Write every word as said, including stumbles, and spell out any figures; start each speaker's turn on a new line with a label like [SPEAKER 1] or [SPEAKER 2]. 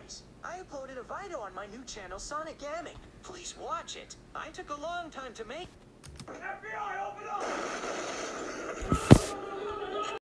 [SPEAKER 1] guys. I uploaded a video on my new channel, Sonic Gaming. Please watch it. I took a long time to make. F B I, open up!